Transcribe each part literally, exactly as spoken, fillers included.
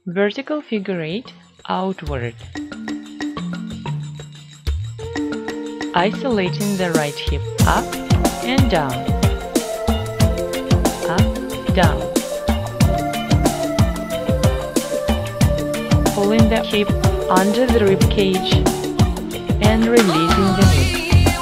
Vertical figure eight, outward. Isolating the right hip up and down, up, down. Pulling the hip under the rib cage and releasing the knee.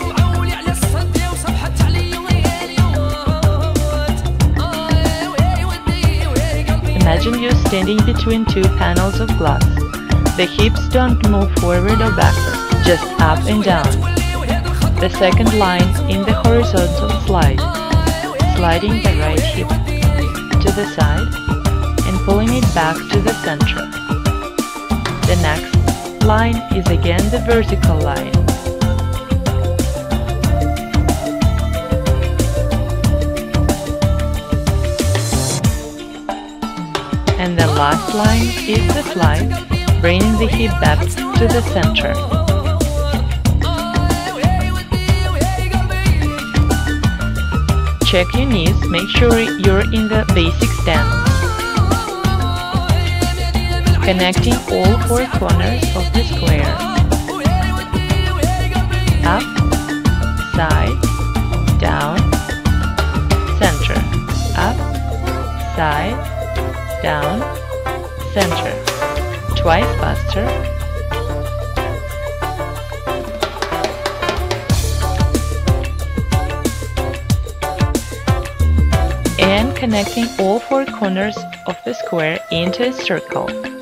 Imagine you're standing between two panels of glass. The hips don't move forward or backward, just up and down. The second line in the horizontal slide, sliding the right hip to the side and pulling it back to the center. The next line is again the vertical line. And the last line is the slide, bringing the hip back to the center. Check your knees, make sure you're in the basic stance. Connecting all four corners of the square. Up, side, down, center. Up, side, down, center. Twice faster. And connecting all four corners of the square into a circle.